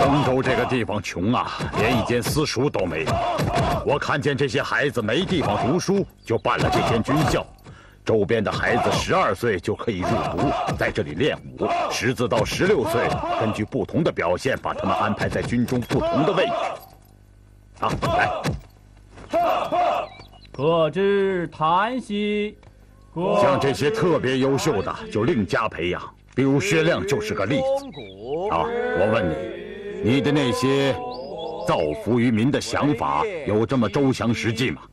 丰州这个地方穷啊，连一间私塾都没有。我看见这些孩子没地方读书，就办了这间军校。周边的孩子12岁就可以入读，在这里练武。10到16岁，根据不同的表现，把他们安排在军中不同的位置。好，来。 各支叹息。 像这些特别优秀的，就另加培养。比如薛亮就是个例子。好，我问你，你的那些造福于民的想法，有这么周详实际吗？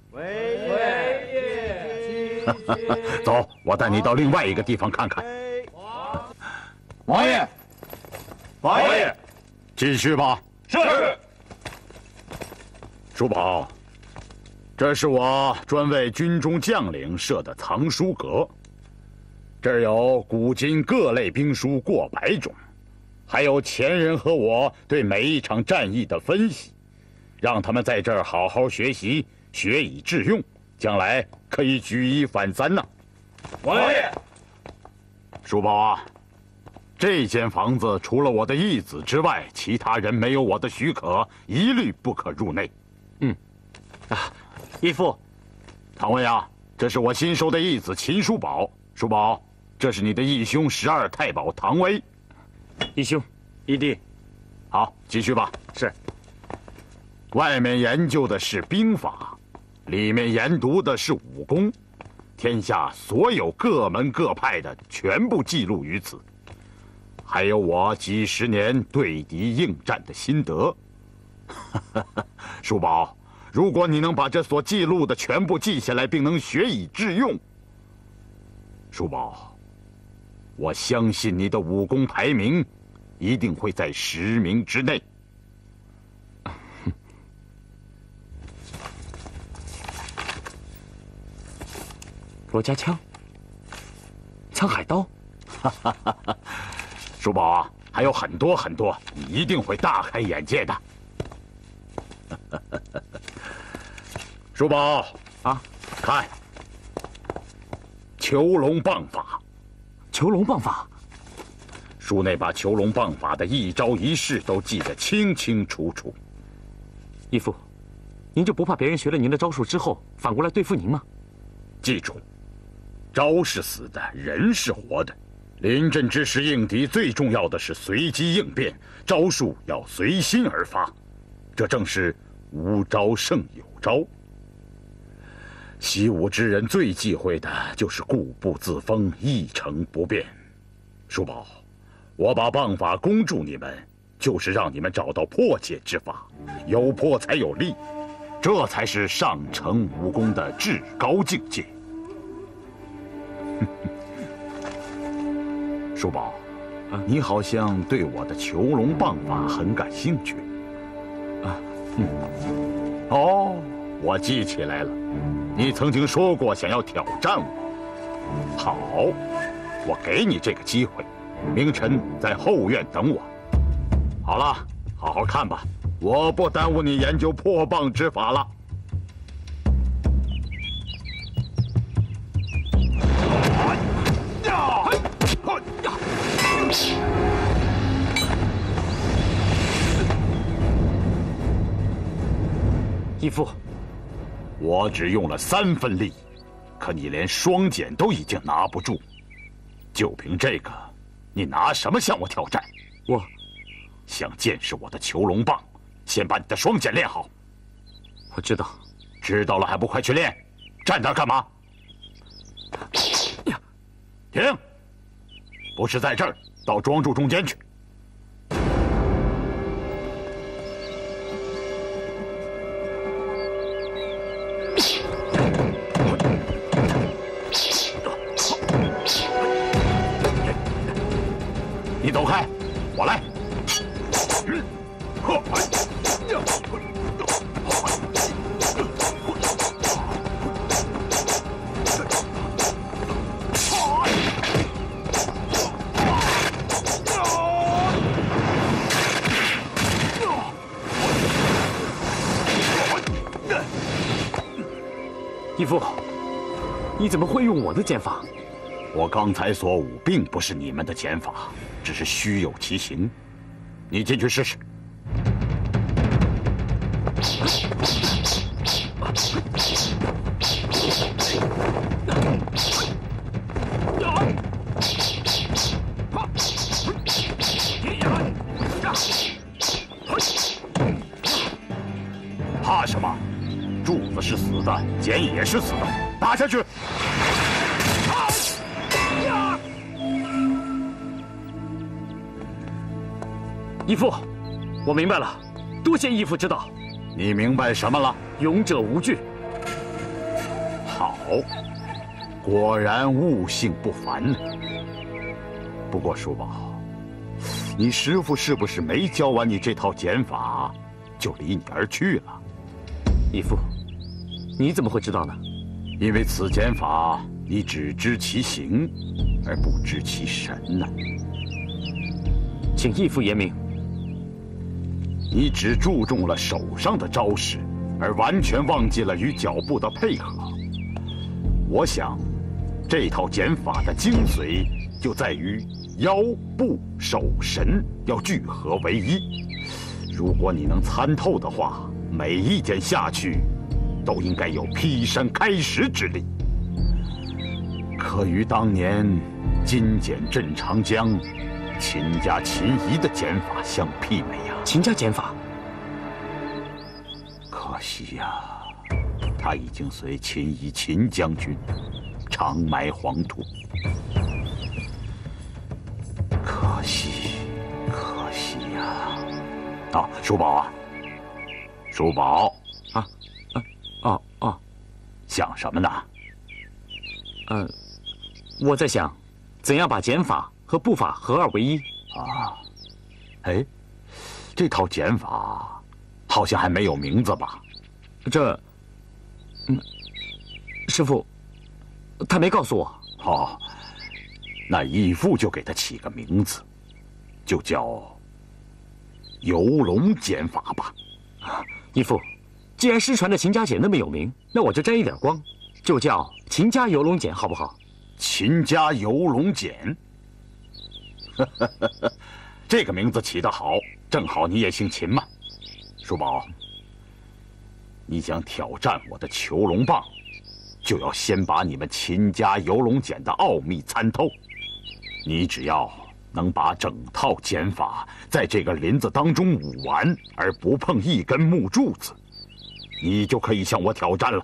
走，我带你到另外一个地方看看。 王爷，王爷， 继续吧。 是。 叔宝，这是我专为军中将领设的藏书阁，这儿有古今各类兵书过100种，还有前人和我对每一场战役的分析，让他们在这儿好好学习，学以致用，将来可以举一反三呢。 王爷， 叔宝啊，这间房子除了我的义子之外，其他人没有我的许可，一律不可入内。 义父， 唐威啊，这是我新收的义子秦叔宝。叔宝，这是你的义兄12太保唐威。 义兄，义弟， 好，继续吧。 是。 外面研究的是兵法，里面研读的是武功，天下所有各门各派的全部记录于此，还有我几十年对敌应战的心得。叔宝，如果你能把这所记录的全部记下来，并能学以致用，叔宝，我相信你的武功排名一定会在10名之内。 罗家枪，沧海刀， 叔宝啊，还有很多很多，你一定会大开眼界的。叔宝啊， 看，囚龙棒法。 囚龙棒法， 书内把囚龙棒法的一招一式都记得清清楚楚。 义父，您就不怕别人学了您的招数之后反过来对付您吗？ 记住，招是死的，人是活的。临阵之时应敌，最重要的是随机应变，招数要随心而发。这正是无招胜有招。习武之人最忌讳的就是固步自封、一成不变。叔宝，我把棒法攻住你们，就是让你们找到破解之法，有破才有立，这才是上乘武功的至高境界。叔宝，你好像对我的囚龙棒法很感兴趣。哦，我记起来了，你曾经说过想要挑战我。好，我给你这个机会，明晨在后院等我。好了，好好看吧，我不耽误你研究破棒之法了。 义父， 我只用了3分力，可你连双锏都已经拿不住，就凭这个，你拿什么向我挑战？ 我想见识我的囚龙棒，先把你的双锏练好。 我知道， 知道了还不快去练？站那儿干嘛？停！不是在这儿，到庄柱中间去。你走开，我来。 义父，你怎么会用我的剑法？ 我刚才所舞并不是你们的剑法，只是虚有其形。你进去试试。 也是死的，打下去！ 义父，我明白了，多谢义父指导。 你明白什么了？ 勇者无惧。 好，果然悟性不凡呢。不过叔宝，你师父是不是没教完你这套剑法，就离你而去了？ 义父，你怎么会知道呢？ 因为此剑法你只知其形，而不知其神呢。 请义父言明。 你只注重了手上的招式，而完全忘记了与脚步的配合。我想，这套剑法的精髓就在于腰部手神要聚合为一。如果你能参透的话，每一剑下去，都应该有劈山开石之力，可与当年金简镇长江、秦家秦仪的剑法相媲美呀。 秦家剑法， 可惜呀，他已经随秦仪秦将军长埋黄土。可惜呀！啊，叔宝啊，叔宝哦， 想什么呢？ 我在想，怎样把剑法和步法合二为一啊？哎，这套剑法好像还没有名字吧？ 师父，他没告诉我。 哦，那义父就给他起个名字，就叫游龙剑法吧。 义父，既然失传的秦家剑那么有名，那我就沾一点光，就叫秦家游龙剑，好不好？ 秦家游龙剑，这个名字起得好，正好你也姓秦嘛。叔宝，你想挑战我的囚龙棒，就要先把你们秦家游龙剑的奥秘参透。你只要能把整套剑法在这个林子当中舞完，而不碰一根木柱子，你就可以向我挑战了。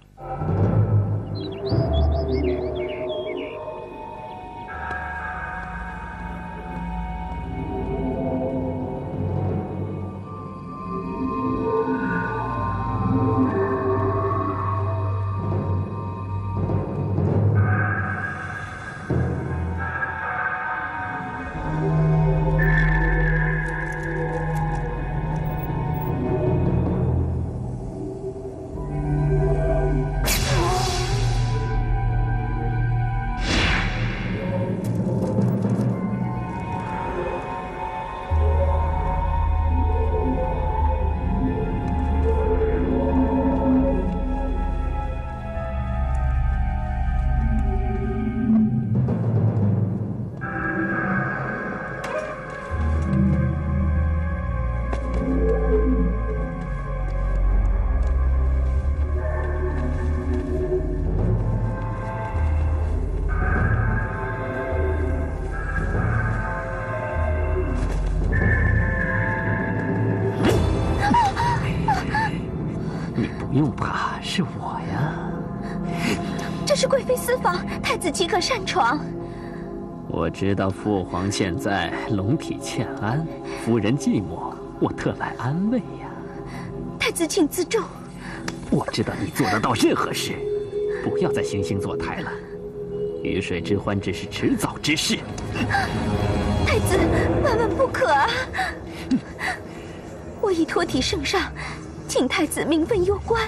不用怕，是我呀。 这是贵妃私访，太子岂可擅闯？ 我知道父皇现在龙体欠安，夫人寂寞，我特来安慰呀。 太子请自重。 我知道你做得到任何事，不要再惺惺作态了。鱼水之欢只是迟早之事。 太子，万万不可啊！我已脱体圣上，请太子名分攸关。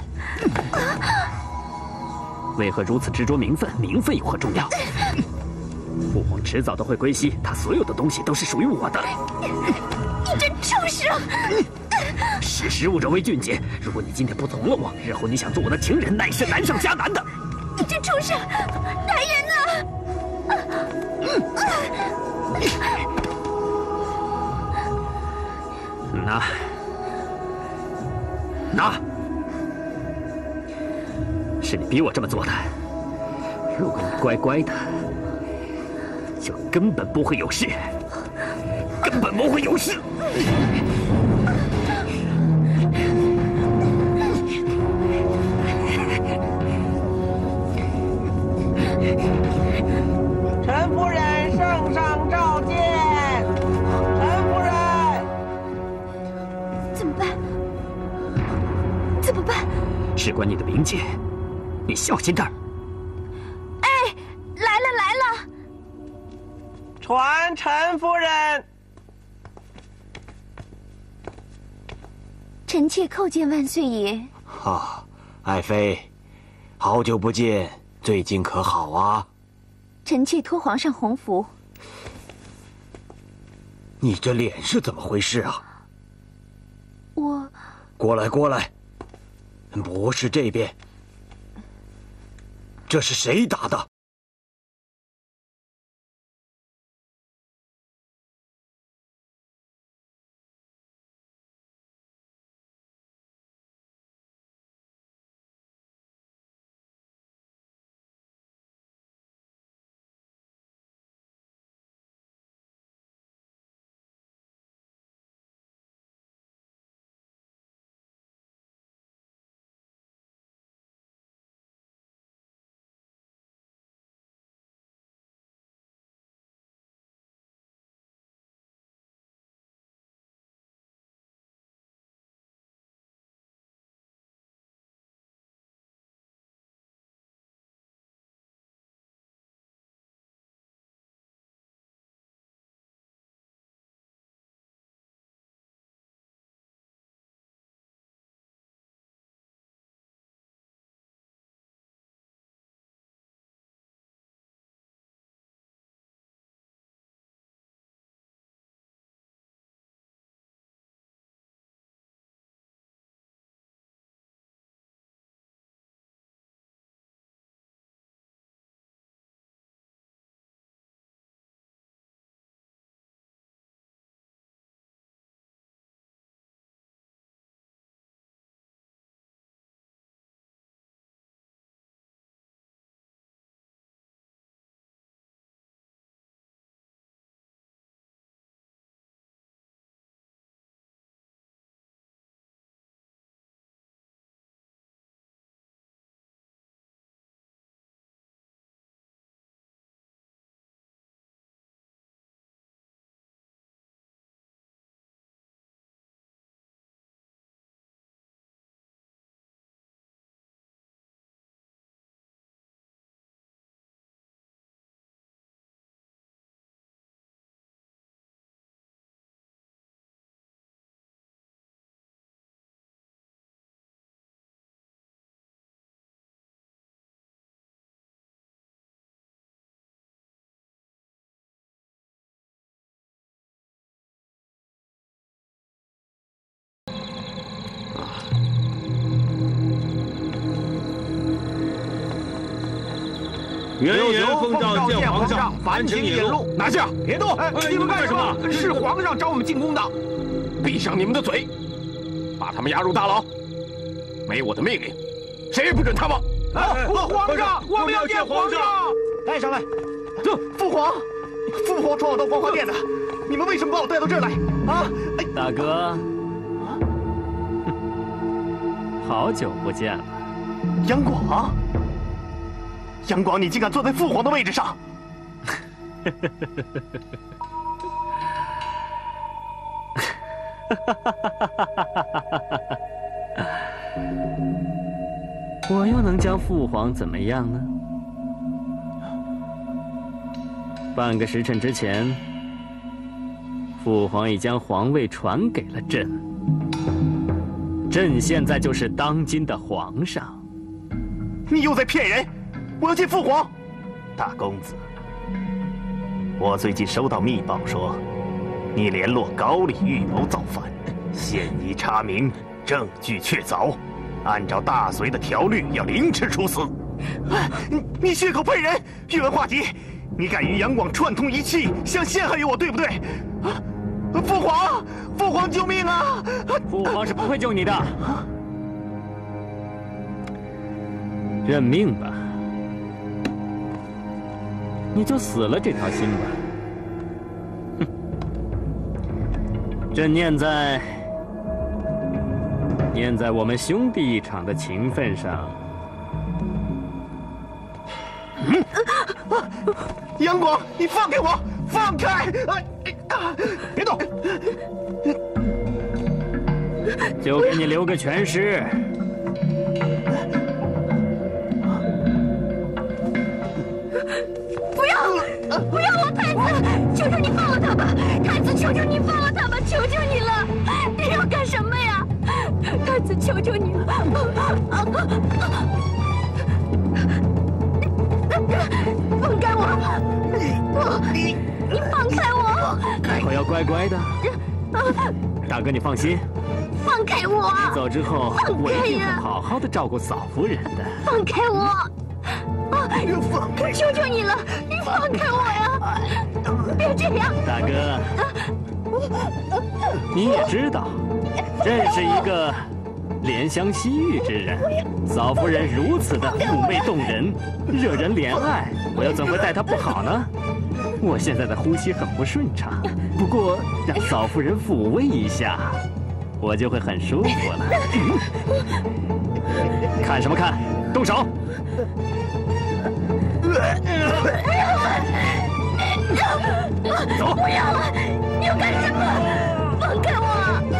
为何如此执着名分？名分有何重要？父皇迟早都会归西，他所有的东西都是属于我的。 你这畜生！ 识时务者为俊杰。如果你今天不从了我，日后你想做我的情人，乃是难上加难的。 你这畜生！来人呐！ 拿！是你逼我这么做的。如果你乖乖的，就根本不会有事，根本不会有事。 陈夫人圣上召见。陈夫人， 怎么办？怎么办？ 事关你的名节，你小心点儿。 哎，来了来了！ 传陈夫人。 臣妾叩见万岁爷。 啊，爱妃，好久不见，最近可好啊？ 臣妾托皇上洪福。 你这脸是怎么回事啊？ 我…… 过来，过来，不是这边。这是谁打的？ 原言奉诏见皇上，烦请引路。 拿下！ 别动！ 你们干什么？是皇上找我们进宫的。闭上你们的嘴，把他们押入大牢。没我的命令，谁也不准他们。 皇上，我们要见皇上。 带上来。父皇传我到光华殿的，你们为什么把我带到这儿来？啊！ 大哥，好久不见了。 杨广。杨广，你竟敢坐在父皇的位置上！ 我又能将父皇怎么样呢？半个时辰之前，父皇已将皇位传给了朕。朕现在就是当今的皇上。 你又在骗人！我要见父皇。大公子，我最近收到密报说，你联络高丽预谋造反，现已查明，证据确凿，按照大隋的条律要凌迟处死。你血口喷人，宇文化及，你敢与杨广串通一气，想陷害于我，对不对？父皇救命啊！ 父皇是不会救你的，认命吧。你就死了这条心吧。哼，朕念在我们兄弟一场的情分上， 杨广，你放开我！放开！ 别动！ 就给你留个全尸。 不要！不要我太子！求求你放了他吧！太子，求求你放了他吧！求求你了！你要干什么呀？太子，求求你了！放开我！你放开我！ 以后要乖乖的。大哥，你放心， 放开我！ 走之后我一定会好好的照顾嫂夫人的。 放开我！放开！求求你了，你放开我呀！别这样！ 大哥，你也知道，认识一个怜香惜玉之人，嫂夫人如此的妩媚动人，惹人怜爱，我又怎会待她不好呢？我现在的呼吸很不顺畅，不过让嫂夫人抚慰一下，我就会很舒服了。看什么看？动手！走！ 不要了！你要干什么？放开我！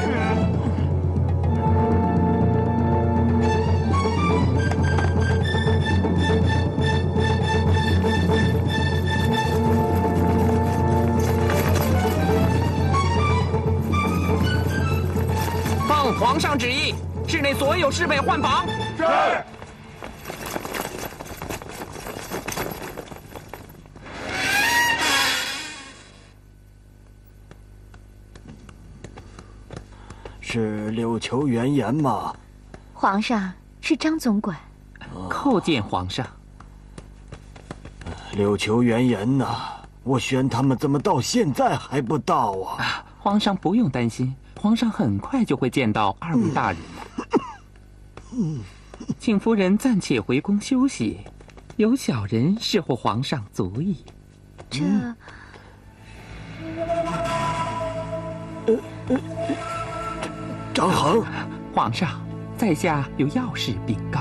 奉皇上旨意，室内所有侍卫换防。 是。 是柳求原言吗？ 皇上，是张总管。 叩见皇上。 柳求原言呐，我宣他们怎么到现在还不到啊？ 皇上不用担心，皇上很快就会见到二位大人了。请夫人暂且回宫休息，有小人侍候皇上足矣。 这。 张衡， 皇上，在下有要事禀告。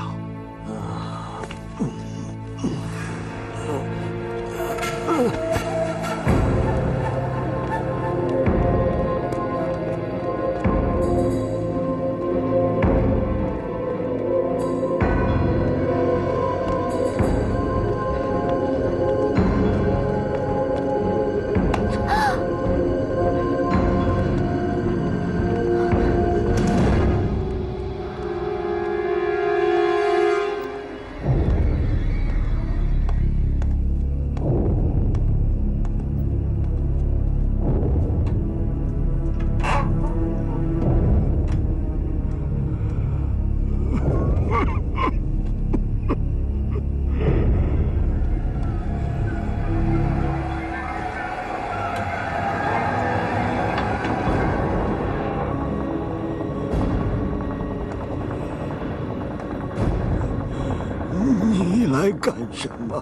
你来干什么？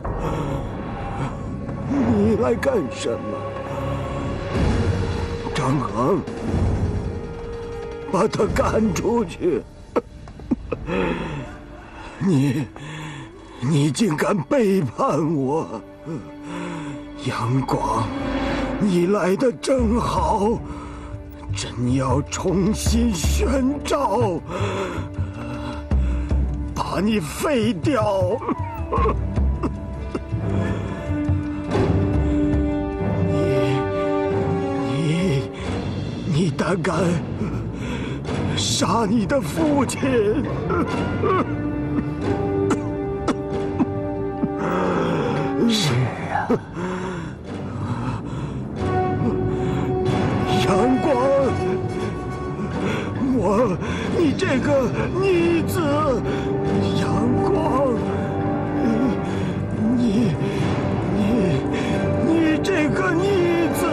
你来干什么？张衡，把他赶出去！你竟敢背叛我！杨广，你来得正好，朕要重新宣诏，把你废掉！你胆敢杀你的父亲！ 是啊， 杨广，你这个逆子，杨广，你这个逆子！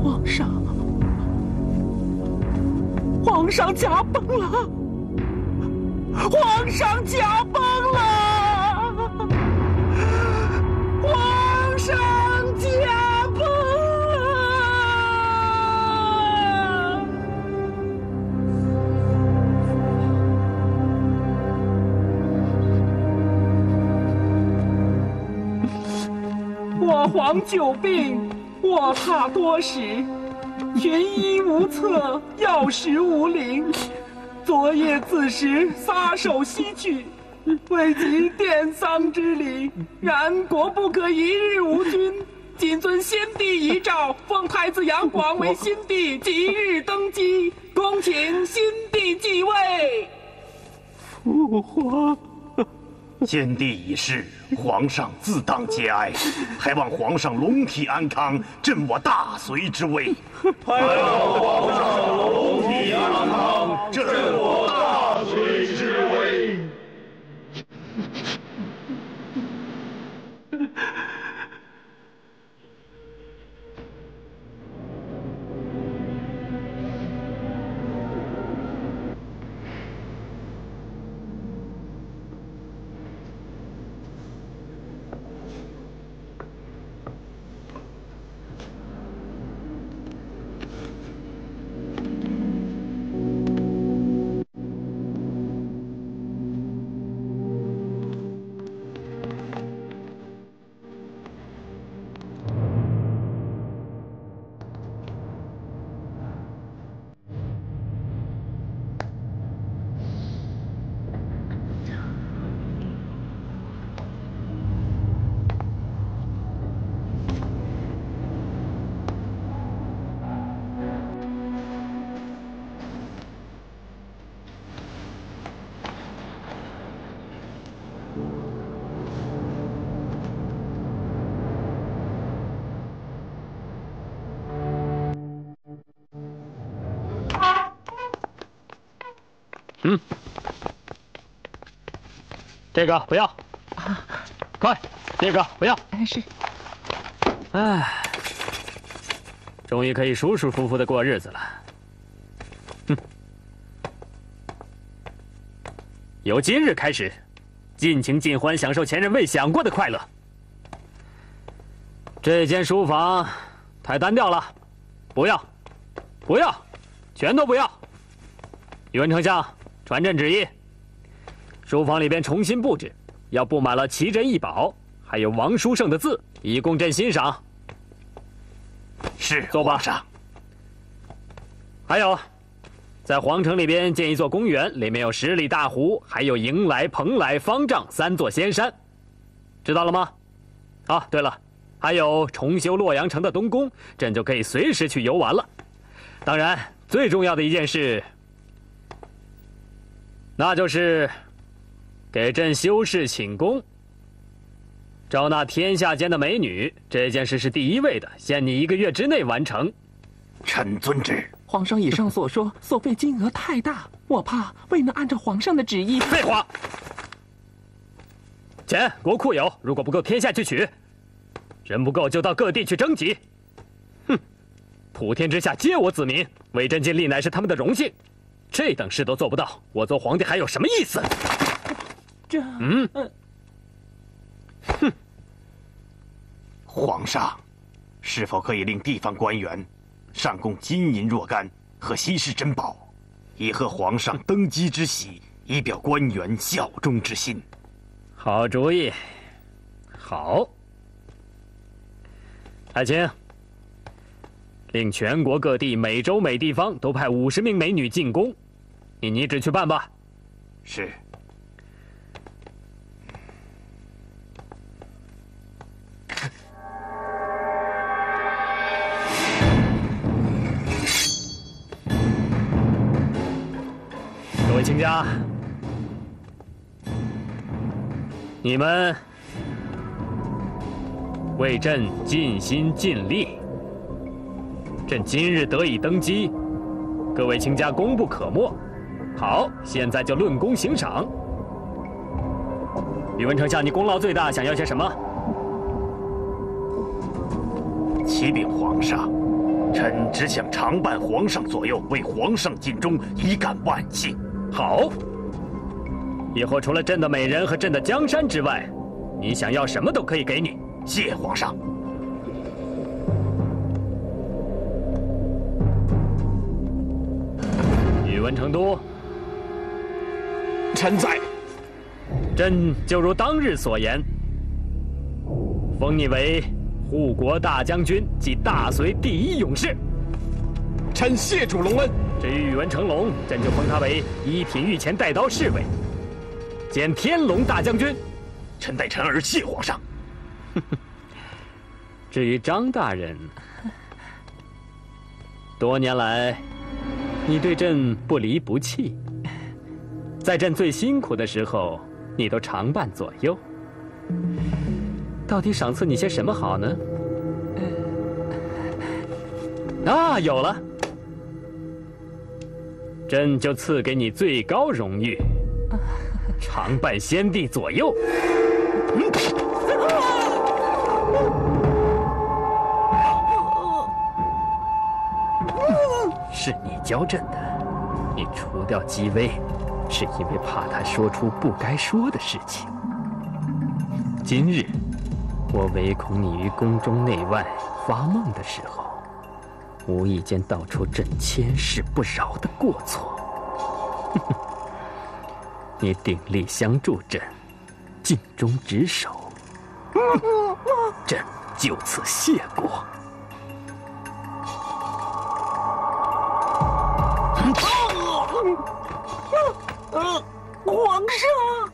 皇上驾崩了！皇上驾崩了！皇上驾崩了！我皇久病，卧榻多时，寻医无策，药食无灵。昨夜子时撒手西去，未及奠丧之礼。然国不可一日无君，谨遵先帝遗诏，封太子杨广为新帝，即日登基，恭请新帝继位。 父皇，先帝已逝，皇上自当节哀，还望皇上龙体安康，振我大隋之威。 还望皇上龙体安康，振我大隋之威。 这个不要，快，这个不要。 是。 唉，终于可以舒舒服服的过日子了。由今日开始，尽情尽欢享受前人未享过的快乐。这间书房太单调了，不要，不要，全都不要。宇文丞相，传朕旨意。书房里边重新布置，要布满了奇珍异宝，还有王书圣的字，以供朕欣赏。 是， 坐吧。还有，在皇城里边建一座公园，里面有10里大湖，还有迎来、蓬莱、方丈3座仙山，知道了吗？啊，对了，还有重修洛阳城的东宫，朕就可以随时去游玩了。当然，最重要的一件事，那就是给朕修侍寝宫，招纳天下间的美女。这件事是第1位的，限你1个月之内完成。 臣遵旨。 皇上以上所说，所费金额太大，我怕未能按照皇上的旨意。 废话，钱国库有，如果不够，天下去取；人不够，就到各地去征集。哼，普天之下皆我子民，为朕尽力乃是他们的荣幸。这等事都做不到，我做皇帝还有什么意思？ 哼！皇上，是否可以令地方官员上贡金银若干和稀世珍宝，以贺皇上登基之喜，以表官员效忠之心？ 好主意，好。爱卿，令全国各地每州每地方都派50名美女进宫，你拟旨去办吧。 是。 各位卿家，你们为朕尽心尽力，朕今日得以登基，各位卿家功不可没。好，现在就论功行赏。宇文丞相，你功劳最大，想要些什么？ 启禀皇上， 臣只想常伴皇上左右，为皇上尽忠，以感万幸。 好，以后除了朕的美人和朕的江山之外，你想要什么都可以给你。 谢皇上。 宇文成都， 臣在。 朕就如当日所言，封你为护国大将军及大隋第一勇士。 臣谢主隆恩。 至于宇文成龙，朕就封他为一品御前带刀侍卫，兼天龙大将军。 臣代臣儿谢皇上。 至于张大人，多年来，你对朕不离不弃，在朕最辛苦的时候，你都常伴左右。到底赏赐你些什么好呢？啊，有了，朕就赐给你最高荣誉，常伴先帝左右。是你教朕的，你除掉姬薇，是因为怕他说出不该说的事情。今日，我唯恐你于宫中内外发梦的时候，无意间道出朕千世不饶的过错。你鼎力相助朕，尽忠职守，朕就此谢过。 皇上。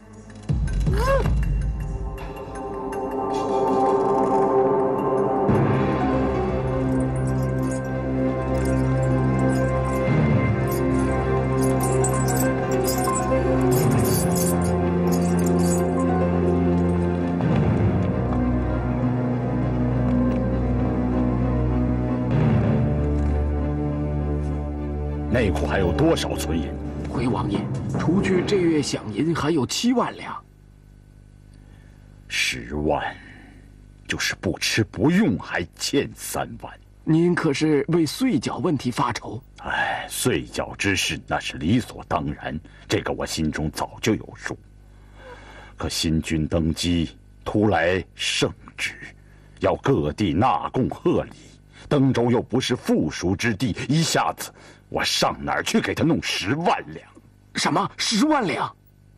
内库还有多少存银？ 回王爷，除去这月饷银，还有7万两。 10万，就是不吃不用还欠3万。 您可是为岁缴问题发愁？ 哎，岁缴之事那是理所当然，这个我心中早就有数。可新君登基，突来圣旨，要各地纳贡贺礼，登州又不是富庶之地，一下子我上哪儿去给他弄10万两？ 什么10万两？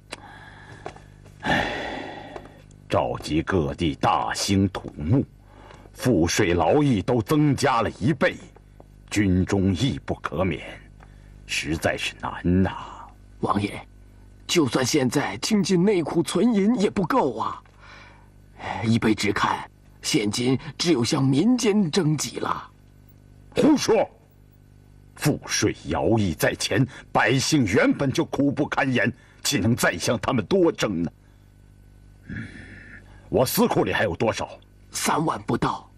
唉，召集各地大兴土木，赋税劳役都增加了1倍，军中亦不可免，实在是难呐。 王爷，就算现在倾尽内库存银也不够啊！依卑职看，现今只有向民间征集了。 胡说！赋税徭役在前，百姓原本就苦不堪言，岂能再向他们多征呢？我司库里还有多少 ？3万不到。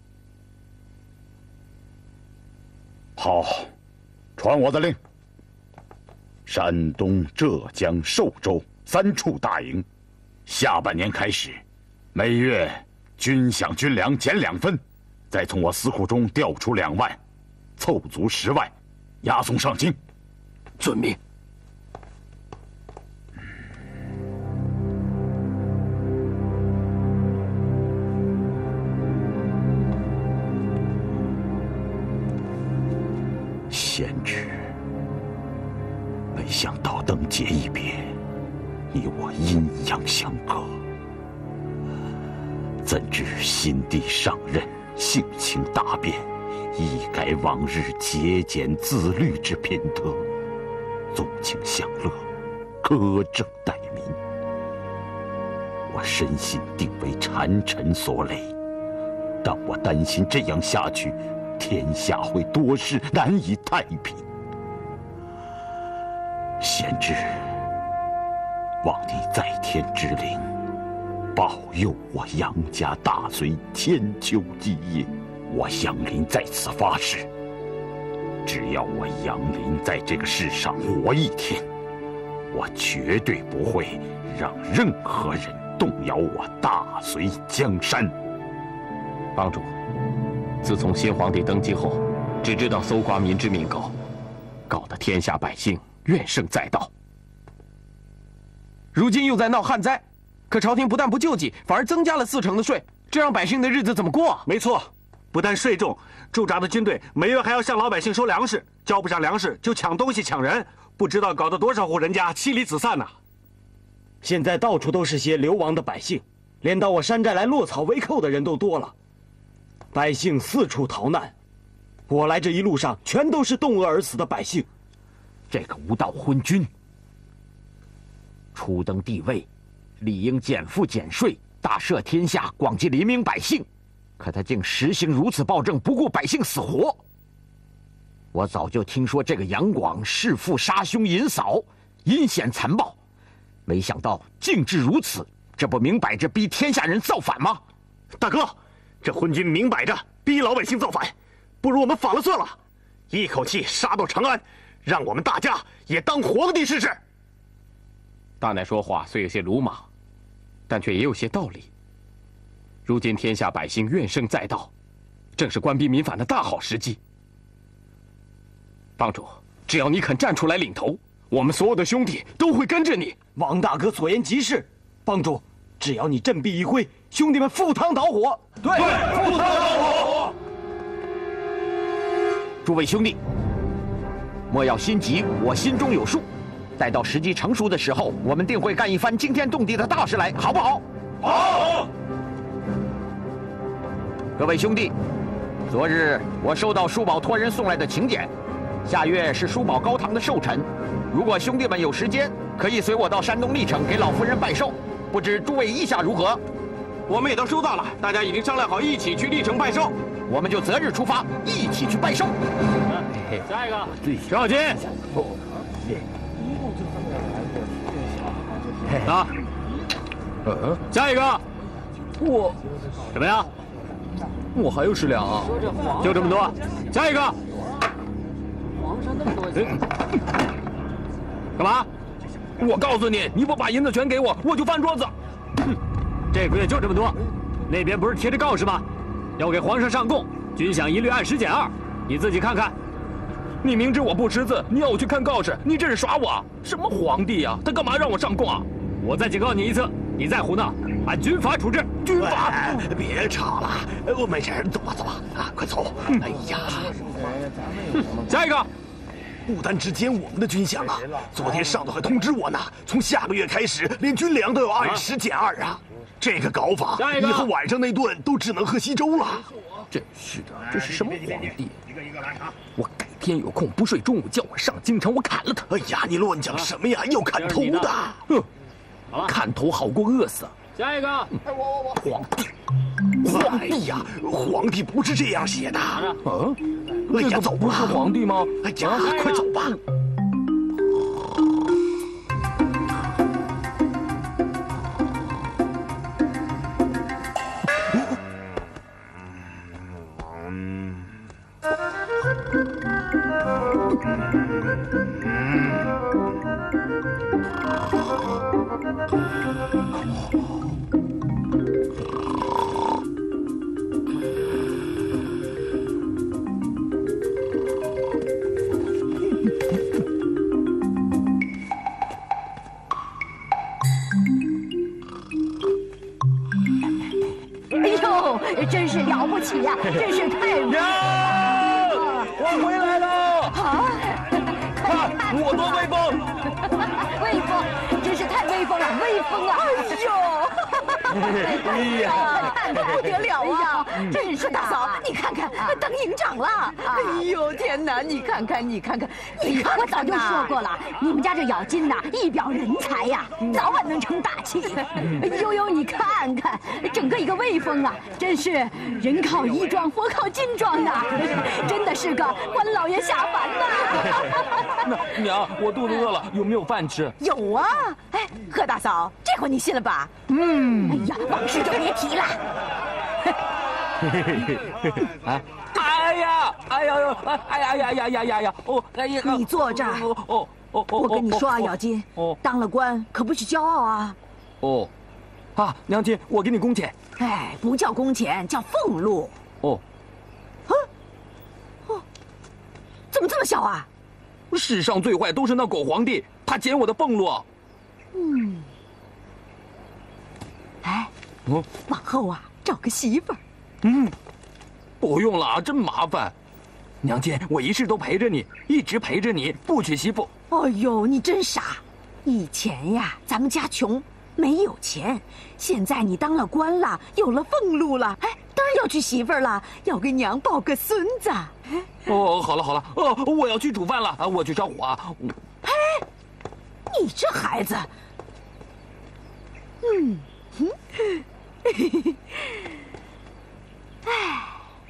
好，传我的令。山东、浙江、寿州3处大营，下半年开始，每月军饷军粮减2分，再从我司库中调出2万，凑足10万，押送上京。 遵命。 贤侄，没想到登阶一别，你我阴阳相隔。怎知新帝上任，性情大变，一改往日节俭自律之品德，纵情享乐，苛政待民。我深信定为谗臣所累，但我担心这样下去，天下会多事，难以太平。贤侄，望你在天之灵，保佑我杨家大隋千秋基业。我杨林在此发誓，只要我杨林在这个世上活一天，我绝对不会让任何人动摇我大隋江山。 帮主，自从新皇帝登基后， 只知道搜刮民脂民膏，搞得天下百姓怨声载道。如今又在闹旱灾，可朝廷不但不救济，反而增加了40%的税，这让百姓的日子怎么过啊？ 没错，不但税重，驻扎的军队每月还要向老百姓收粮食，交不上粮食就抢东西抢人，不知道搞得多少户人家妻离子散呐。 现在到处都是些流亡的百姓，连到我山寨来落草为寇的人都多了，百姓四处逃难。我来这一路上全都是冻饿而死的百姓。 这个无道昏君，初登帝位，理应减赋减税，大赦天下，广济黎民百姓。可他竟实行如此暴政，不顾百姓死活。我早就听说这个杨广弑父杀兄淫嫂，阴险残暴，没想到竟至如此，这不明摆着逼天下人造反吗？ 大哥，这昏君明摆着逼老百姓造反，不如我们反了算了，一口气杀到长安，让我们大家也当皇帝试试。 大奶说话虽有些鲁莽，但却也有些道理。如今天下百姓怨声载道，正是官逼民反的大好时机。帮主，只要你肯站出来领头，我们所有的兄弟都会跟着你。 王大哥所言极是，帮主，只要你振臂一挥，兄弟们赴汤蹈火。 对，赴汤蹈火。 诸位兄弟，莫要心急，我心中有数。待到时机成熟的时候，我们定会干一番惊天动地的大事来，好不好？ 好。 各位兄弟，昨日我收到叔宝托人送来的请柬，下月是叔宝高堂的寿辰。如果兄弟们有时间，可以随我到山东历城给老夫人拜寿。不知诸位意下如何？ 我们也都收到了，大家已经商量好一起去历城拜寿。 我们就择日出发，一起去拜寿。 下一个， 程咬金。啊，下一个。 我怎么样？ 我还有10两啊， 就这么多。下一个。 皇上那么多钱， 干嘛？ 我告诉你，你不把银子全给我，我就翻桌子。 哼，这个月就这么多。那边不是贴着告示吗？要给皇上上贡，军饷一律按10减2，你自己看看。 你明知我不识字，你要我去看告示，你这是耍我！什么皇帝啊？他干嘛让我上贡啊？ 我再警告你一次，你再胡闹，按军法处置。 军法？ 别吵了，我没事，走吧走吧，啊，快走！哎呀， 下一个。 不单只减我们的军饷啊，昨天上头还通知我呢，从下个月开始，连军粮都要按10减2啊！这个搞法，以后晚上那顿都只能喝稀粥了。 真是的，这是什么皇帝？我改天有空不睡中午，叫我上京城，我砍了他！ 哎呀，你乱讲什么呀？要砍头的！ 砍头好过饿死。 下一个， 皇帝呀，皇帝不是这样写的。哎呀，走吧！ 不是皇帝吗？ 哎呀，快走吧！ 真是了不起呀！真是太娘，我回来了！ 啊！ 看我多威风！ 威风，真是太威风了，威风啊！哎呦，看得不得了啊！真是大嫂，你看看，当营长了！ 哎呦天哪，你看看，你看看，你看看！ 我早就说过了，你们家这咬金呐，一表人才呀，早晚能成大器。悠悠，你看看，整个一个威风啊，真是人靠衣装，佛靠金装呐，真的是个官老爷下凡呐！ 娘，我肚子饿了，有没有饭吃？ 有啊！哎，贺大嫂，这回你信了吧？ 哎呀，往事就别提了。 啊！哎呀！哎呀！哎呀呀呀呀呀呀！哦！哎呀！ 你坐这儿。我跟你说啊，咬金，当了官可不许骄傲啊。 哦，啊，娘亲，我给你工钱。 哎，不叫工钱，叫俸禄。 哦。 这么小啊？ 世上最坏都是那狗皇帝，他捡我的俸禄。 哎，往后啊，找个媳妇儿。 不用了，真麻烦。娘亲，我一世都陪着你，一直陪着你，不娶媳妇。 哎呦，你真傻！以前呀，咱们家穷，没有钱。现在你当了官了，有了俸禄了，哎，当然要娶媳妇儿了，要给娘抱个孙子。 哦，好了好了，我要去煮饭了，我去烧火。 哎，你这孩子，哎。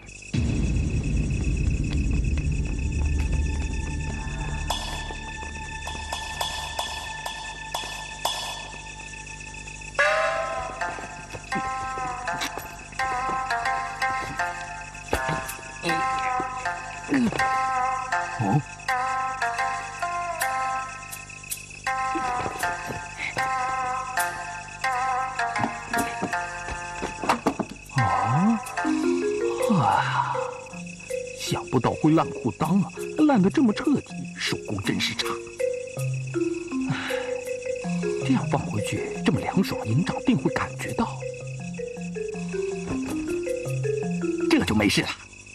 想不到会烂裤裆啊，烂得这么彻底，手工真是差。这样放回去，这么凉爽，营长定会感觉到，这就没事了。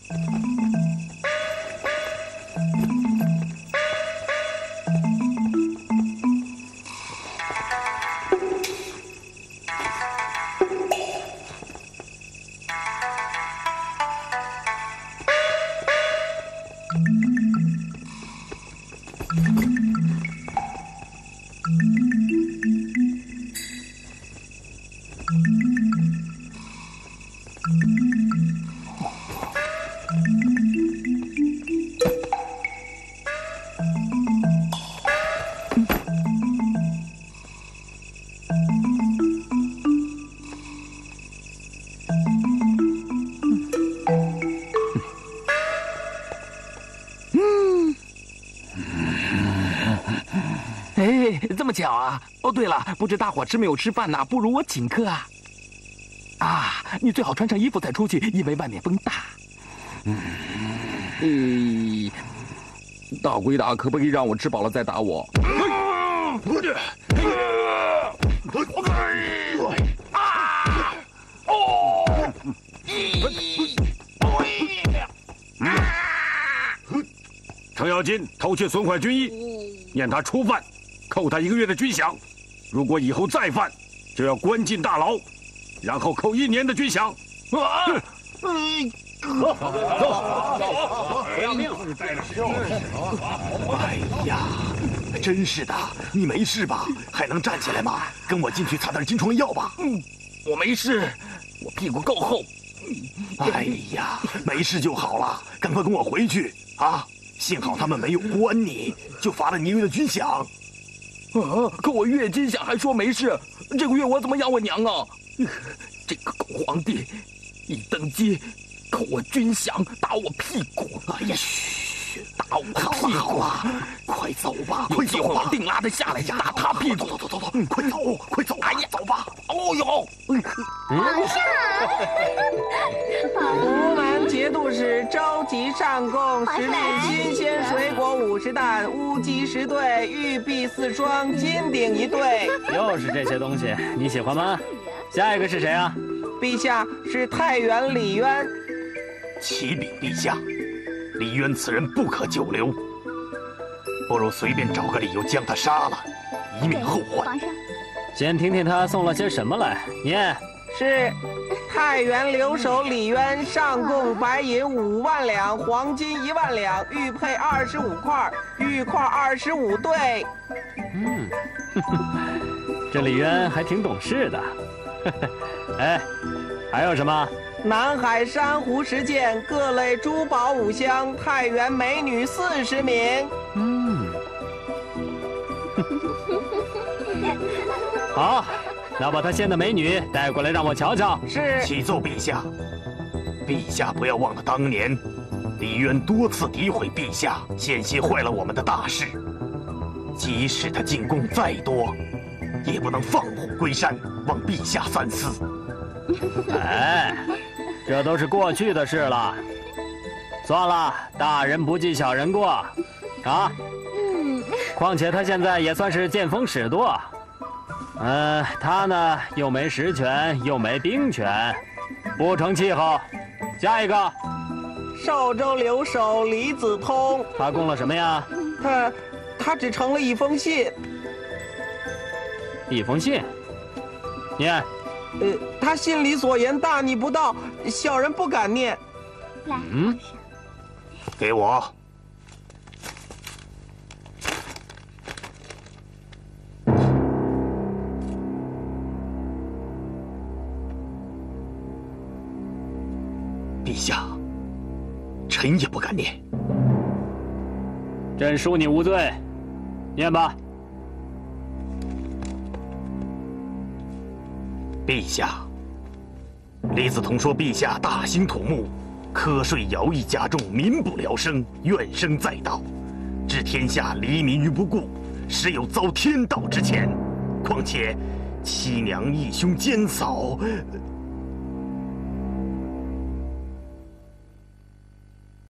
这么巧啊！哦，对了，不知大伙吃没有吃饭呢？不如我请客啊！啊，你最好穿上衣服再出去，因为外面风大。大归大，可不可以让我吃饱了再打我？ 程咬金偷窃损坏军衣，念他初犯，扣他1个月的军饷。如果以后再犯，就要关进大牢，然后扣1年的军饷。走， 不要命了！ 哎呀，真是的，你没事吧？还能站起来吗？跟我进去擦点金疮药吧。 我没事，我屁股够厚。 哎呀，没事就好了，赶快跟我回去啊！幸好他们没有关你，就罚了你1个月的军饷。 可我月金饷还说没事，这个月我怎么养我娘啊？这个狗皇帝一登基，扣我军饷，打我屁股。 哎呀，嘘， 打我屁股！ 快走吧，快走吧！ 我定拉他下来，打他屁股。 走，快走，快走！哎呀，走吧！ 哦呦！ 湖南节度使召集上贡10粒新鲜水果50担，乌鸡10对，玉璧4双，金鼎1对。 又是这些东西，你喜欢吗？下一个是谁啊？ 陛下，是太原李渊。 启禀陛下，李渊此人不可久留，不如随便找个理由将他杀了，以免后患。 先听听他送了些什么来，念。 是太原留守李渊上贡白银5万两，黄金1万两，玉佩25块，玉块25对。 这李渊还挺懂事的。哎，还有什么？ 南海珊瑚10件，各类珠宝5箱，太原美女40名。 好，那把他献的美女带过来让我瞧瞧。 是。 启奏陛下，陛下不要忘了当年，李渊多次诋毁陛下，险些坏了我们的大事。即使他进贡再多，也不能放虎归山，望陛下三思。 哎，这都是过去的事了。 算了，大人不计小人过，啊。况且他现在也算是见风使舵，他呢又没实权，又没兵权，不成气候。下一个， 寿州留守李子通， 他供了什么呀？ 他只呈了一封信。 一封信？念。 他信里所言大逆不道，小人不敢念。 来， 给我。陛下，臣也不敢念。 朕恕你无罪，念吧。 陛下，李子通说陛下大兴土木，苛税徭役加重，民不聊生，怨声载道，置天下黎民于不顾，实有遭天道之歉。况且，妻娘义兄奸嫂，